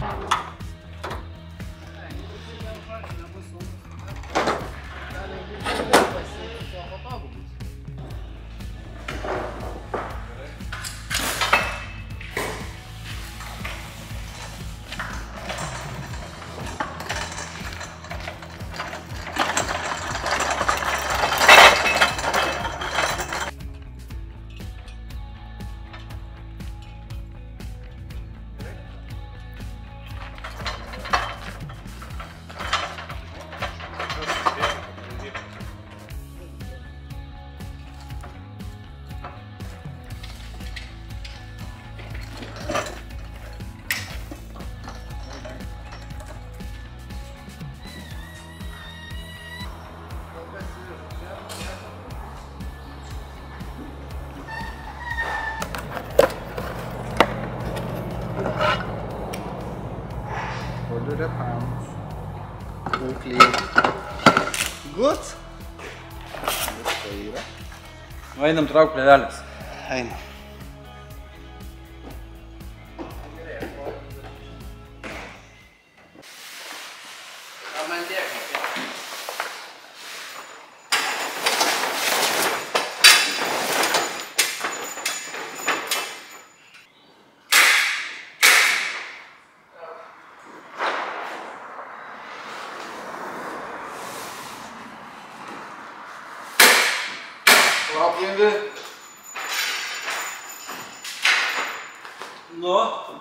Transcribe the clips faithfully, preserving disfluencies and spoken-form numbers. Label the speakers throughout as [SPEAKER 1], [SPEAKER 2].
[SPEAKER 1] hundred pounds. All clean. Good. Viską yra.
[SPEAKER 2] Einam trauk plėvelės.
[SPEAKER 1] Einam.
[SPEAKER 2] Lapjende. Nu.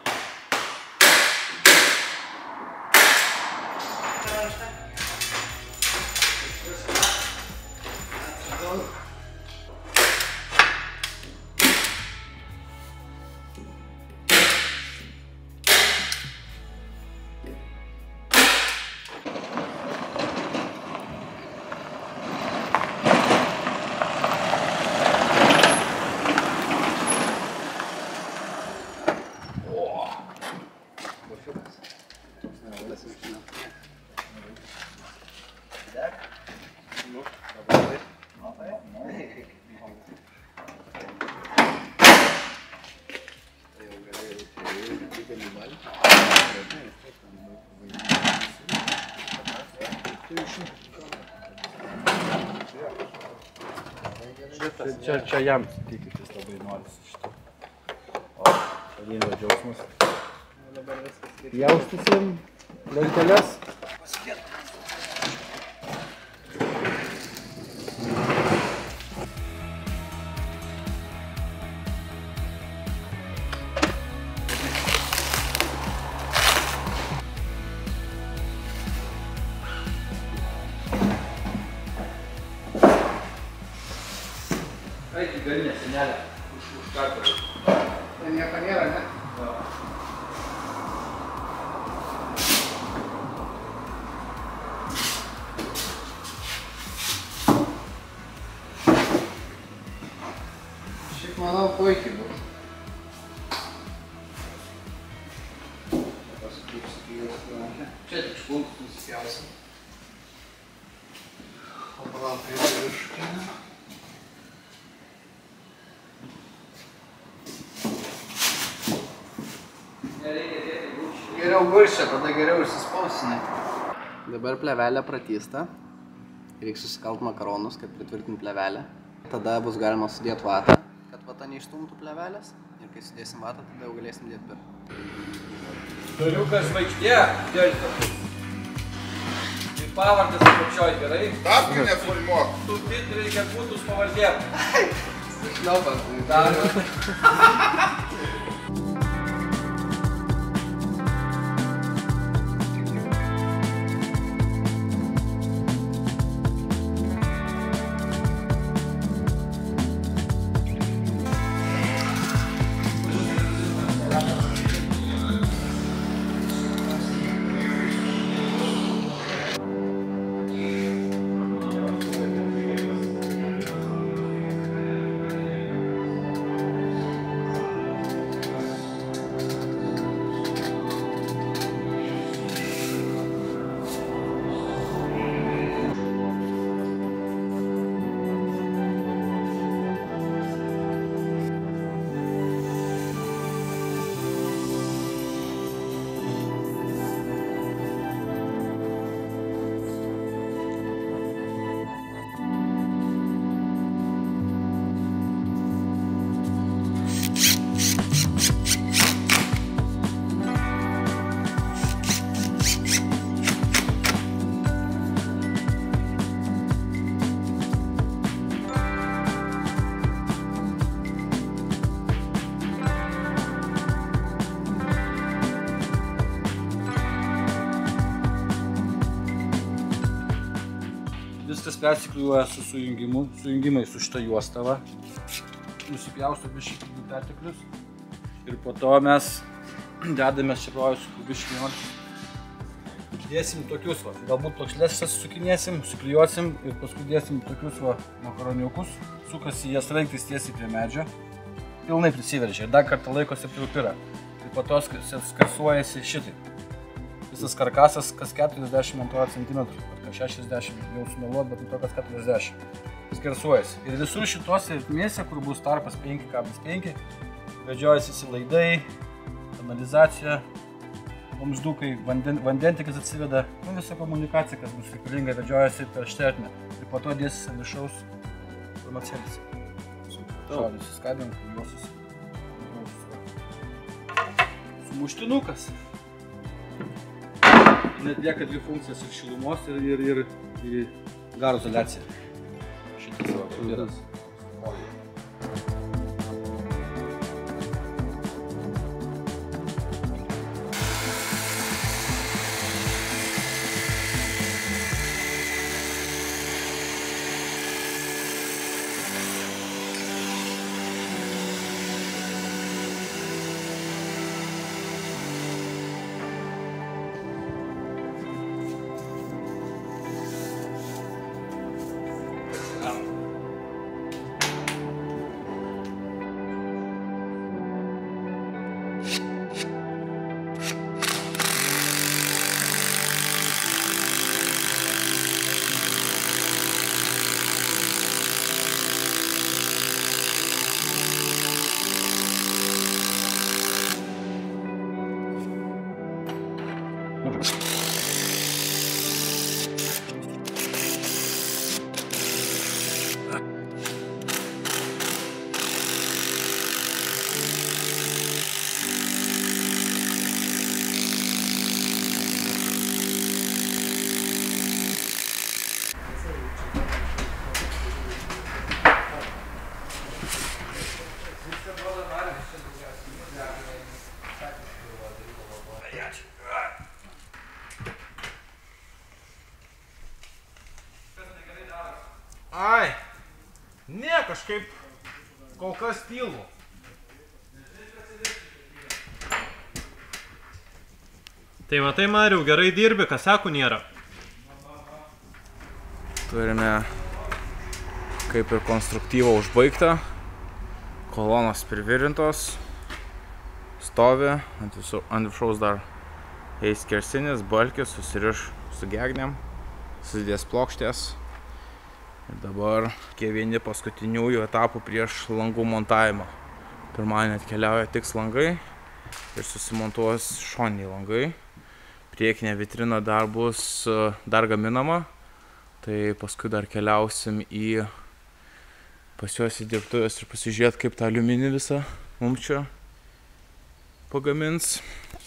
[SPEAKER 1] Čia, čia jam tikitės labai norisi šito. O, šalyno džiaugsmas. Jaustysim lenteles.
[SPEAKER 2] Eik į galinę senelę, už, už kartą.
[SPEAKER 1] Tai nieko nėra, ne?
[SPEAKER 2] Jo.
[SPEAKER 1] Šiaip manau puikiai bus. Paskui supjausti.
[SPEAKER 2] Čia tik špuntus nusipjausim.
[SPEAKER 1] O palauk, reikia viršutinę. Geriau guršia, tada geriau išsispausinai. Dabar plėvelė pratysta. Reikia susikalt makaronus, kad pritvirtinti plėvelę. Tada bus galima sudėti vatą, kad vata neišstumtų plėvelės. Ir kai sudėsim vatą, tada jau galėsim dėti per.
[SPEAKER 2] Dariukas žvaigždė, delta. Ir pavardės apačioj, gerai?
[SPEAKER 3] Tapki nefilmuok.
[SPEAKER 2] Tu titrai, kad būtų su pavardėm.
[SPEAKER 1] Šliaupas.
[SPEAKER 2] Darius. viskas persikliuoja su sujungimu, sujungimai su šita juosta, va. Nusipjausto biškį du perteklius. Ir po to mes dedame šiproju su biškį vienos. Dėsim tokius, va. Galbūt plokšlės sukinėsim, suklijuosim ir paskui dėsim tokius, va, makaroniukus. Sukasi jas ranktis tiesiai prie medžio. Pilnai prisiveržia ir dar kartą laikosi prie upira. Tai po to skarsuojasi šitaip. Visas karkasas kas keturiasdešimt centimetrų, ar kas šešiasdešimt, jau sumeluot, bet to kas keturiasdešimt. Skarsuojasi. Ir visur šitose ertmėse, kur bus tarpas penki kablis penki, vedžiojasi laidai, kanalizacija, vamzdukai, vanden, vandentikas atsiveda, nu, visa komunikacija, kas bus reikalinga, vedžiojasi per šitą ertmę. Ir po to dėsis ant viršaus farmacėlis. Šaudys įskadėm, juosis. Sumuštinukas. Net lieka dvi funkcijas ir šilumos ir, ir, ir, ir garo izoliacija. Šitas savo piras.
[SPEAKER 3] Ai, ne, kažkaip kol kas tylu.
[SPEAKER 4] Tai va tai, Mariau, gerai dirbi, kasakų nėra.
[SPEAKER 3] Turime kaip ir konstruktyvą užbaigtą. Kolonos privirintos. Stovi, ant, visu, ant viršaus dar eis skersinis, balkis, susiriš su gegnėm, susidės plokštės. Ir dabar tie vieni paskutiniųjų etapų prieš langų montavimą. Pirmadienį atkeliauja tik langai ir susimontuos šoniniai langai. Priekinė vitrina dar bus dar gaminama, tai paskui dar keliausim į pas juos į dirbtuvės ir pasižiūrėti, kaip tą aliuminį visą mums čia pagamins.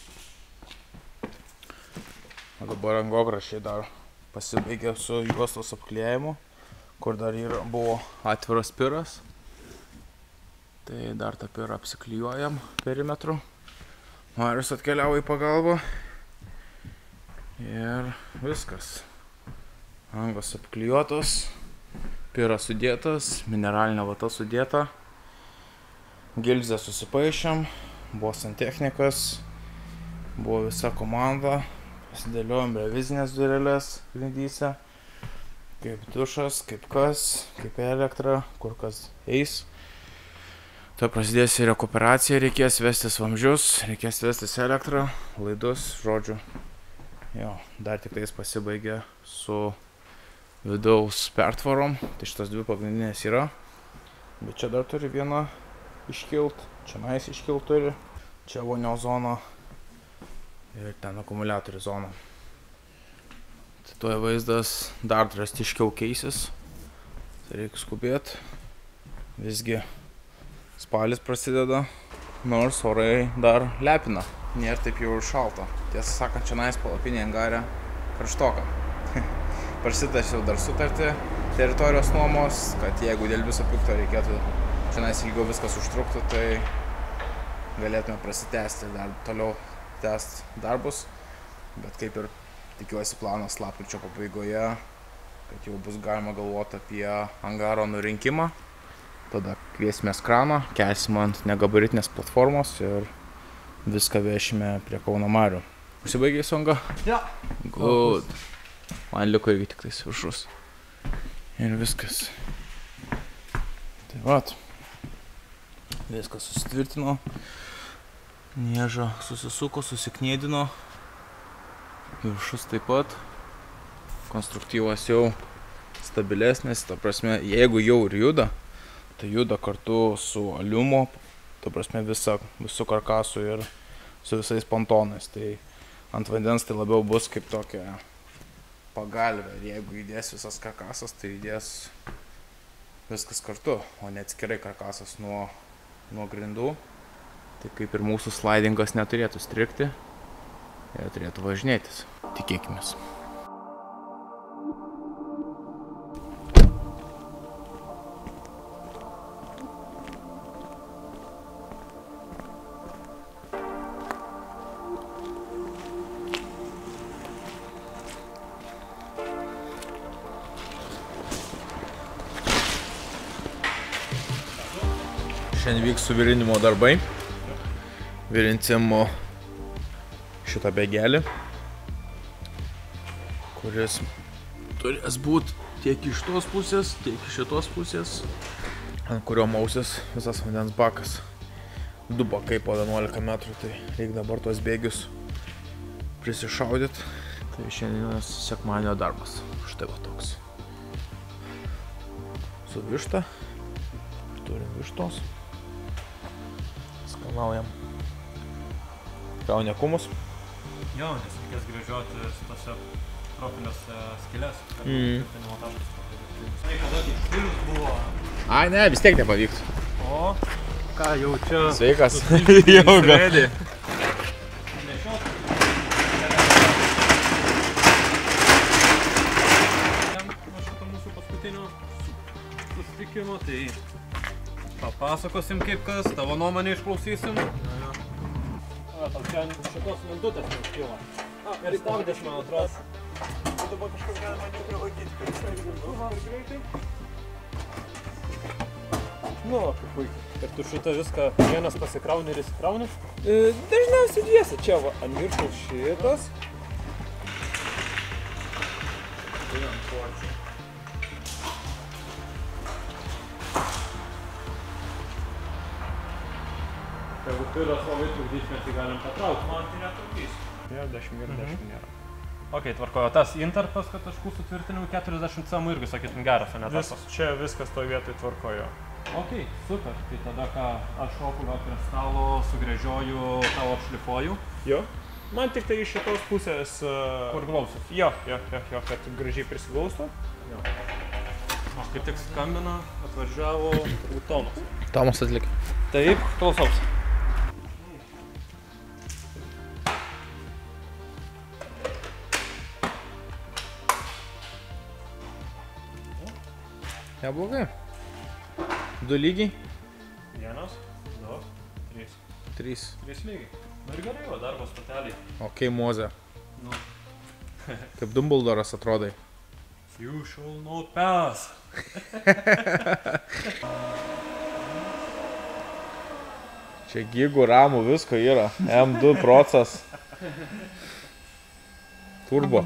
[SPEAKER 3] O dabar angograšiai dar pasibaigė su juostos apklijavimu, kur dar yra, buvo atviras piras. Tai dar tą pirą apsiklijuojam perimetru. Marius atkeliavo į pagalbą. Ir viskas. Angos apklijuotos, piras sudėtas, mineralinė vata sudėta. Gilzę susipaišėm, buvo santechnikas, buvo visa komanda. Pasidėliojom revizinės dureles grindyse. Kaip dušas, kaip kas, kaip elektra, kur kas eis. Tai prasidės ir rekuperacija, reikės vestis vamzdžius, reikės vestis elektrą, laidus, žodžiu. Jo, dar tik tais pasibaigė su vidaus pertvarom, tai šitas dvi pagrindinės yra. Bet čia dar turi vieną iškilt, čia nais iškilt turi, čia vonios zona ir ten akumuliatorių zona. Tai tuoj vaizdas dar drastiškiau keisis, tai reikia skubėti. Visgi spalis prasideda, nors orai dar lepina, nėra taip jau ir šalta. Tiesą sakant, čia nais palapinė angarė karštoka. Prasitačiau dar sutartį teritorijos nuomos, kad jeigu dėl viso pikto reikėtų čia nais ilgiau viskas užtruktų, tai galėtume prasitęsti dar toliau tęsti darbus. Bet kaip ir tikiuosi planas lapkričio pabaigoje kad jau bus galima galvoti apie angaro nurinkimą. Tada kviesimės kraną, kelsime ant negabaritinės platformos ir viską vešime prie Kauno marių. Užsibaigė sanga?
[SPEAKER 4] Ja.
[SPEAKER 3] Good. Man liko irgi tik tais viršus. Ir viskas. Tai vat. Viskas susitvirtino. Nieža susisuko, susiknėdino. Viršus taip pat. Konstruktyvas jau stabilesnis. Ta prasme, jeigu jau ir juda, tai juda kartu su aliumo, ta prasme visa, visų karkasų ir su visais pontonais. Tai ant vandens tai labiau bus kaip tokia pagalvė. Ir jeigu įdės visas karkasas, tai įdės viskas kartu, o ne atskirai karkasas nuo, nuo grindų. Tai kaip ir mūsų slaidingas neturėtų strikti ir turėtų važinėtis. Tikėkimės. Šiandien vyks suvirinimo darbai. Virinsim šitą bėgelį, kuris turės būti tiek iš tos pusės, tiek iš šitos pusės, ant kurio mausis visas vandens bakas. Du bakai po vienuolika metrų, tai reikia dabar tos bėgius prisišaudyti. Tai šiandienas sekmadienio darbas. Štai va toks. Su višta. Turim vištos. Skanaujam. Kraunė kumus.
[SPEAKER 4] Jo, nes reikės grįžiuoti tose profiliuose skylės.
[SPEAKER 3] Mm.
[SPEAKER 4] Tai kada tik stilius buvo.
[SPEAKER 3] Ai, ne, vis tiek nepavyktų.
[SPEAKER 4] O, ką jau čia...
[SPEAKER 3] Sveikas. Jau
[SPEAKER 4] Sėdi. Nuo šito mūsų paskutinio susitikimo, tai papasakosim kaip kas, tavo nuomonę išklausysim. A, tau čia šitos lentutės neužkyla. A, ir stabdės, man atrodo. Dabar kažkas galima neprilaikyti, kad jis negrįžtų greitai. Nu, kaip puikiai. Ir tu šitą viską vienas pasikrauni ir įsikrauni?
[SPEAKER 5] E, dažniausiai dviese. Čia va, ant viršaus šitas.
[SPEAKER 4] Tai ant kočių. Jeigu piras labai trukdys, mes jį galim patraukti. Man tai netrukdys.
[SPEAKER 5] Ja, dešimt ir dešimt nėra.
[SPEAKER 4] Ok, tvarkojo. Tas interpas, kad taškų sutvirtinimų keturiasdešimt cemų irgi, sakytum, geras, o ne
[SPEAKER 5] Vis,
[SPEAKER 4] tas.
[SPEAKER 5] čia viskas toj vietoj tvarkojo.
[SPEAKER 4] Ok, super. Tai tada ką aš šoku gal prie stalo, sugrėžioju, tavo apšlifuoju.
[SPEAKER 5] Jo. Man tik tai iš šitos pusės... Uh,
[SPEAKER 4] Kur glausis?
[SPEAKER 5] Jo, jo, jo, jo, kad gražiai prisiglaustų.
[SPEAKER 4] Jo. Aš kaip tik skambina, atvažiavo turbūt Tomas.
[SPEAKER 3] Tomas atlikė.
[SPEAKER 4] Taip, klausaus.
[SPEAKER 3] Neblogai. Du lygiai?
[SPEAKER 4] Vienas, du, trys.
[SPEAKER 3] Trys.
[SPEAKER 4] Trys lygiai. Nu ir gerai, o darbo stoteliai.
[SPEAKER 3] Ok, Moze.
[SPEAKER 4] Nu.
[SPEAKER 3] Kaip Dumbledoras atrodai.
[SPEAKER 4] You shall not pass.
[SPEAKER 3] Čia gigų ramų visko yra. M du procas. Turbo.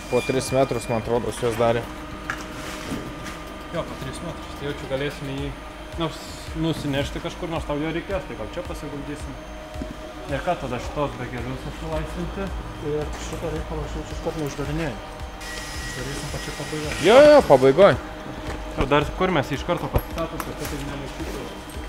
[SPEAKER 3] po tris metrus, man atrodo, su juos darė.
[SPEAKER 4] Jo, po tris metrus. Tai jaučiu galėsime jį nors nusinešti kažkur, nors tau jo reikės, tai gal čia pasiguldysim. Ir ką tada šitos begelius atsilaisvinti? Ir šitą reikalą aš jaučiu iškart neuždarinėjau. Uždarysim pačią pabaigą.
[SPEAKER 3] Jo, jo, pabaigoj.
[SPEAKER 4] O dar kur mes iš karto pasistatus, kad tai nelaikytų.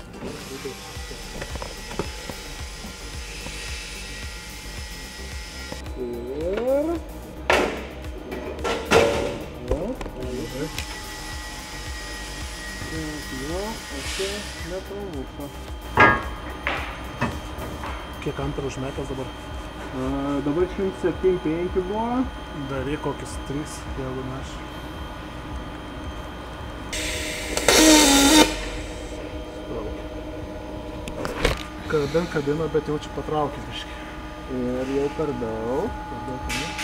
[SPEAKER 5] Kiek antrą užmetęs dabar?
[SPEAKER 4] Dabar šimtas septyni penki buvo.
[SPEAKER 5] Dar reikia kokius trys, jeigu neš. Kabin, kabino, bet jaučiu patraukęs biškį.
[SPEAKER 4] Ir jau per daug.
[SPEAKER 5] Per daug, ne?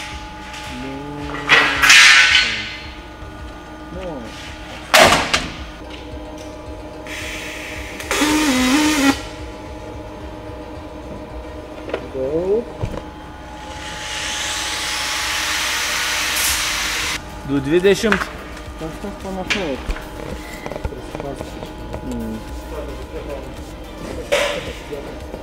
[SPEAKER 4] Nu.
[SPEAKER 3] du dvidešimt.
[SPEAKER 4] Kažkas panašaus.
[SPEAKER 5] Prasipasakyti.
[SPEAKER 4] Mm.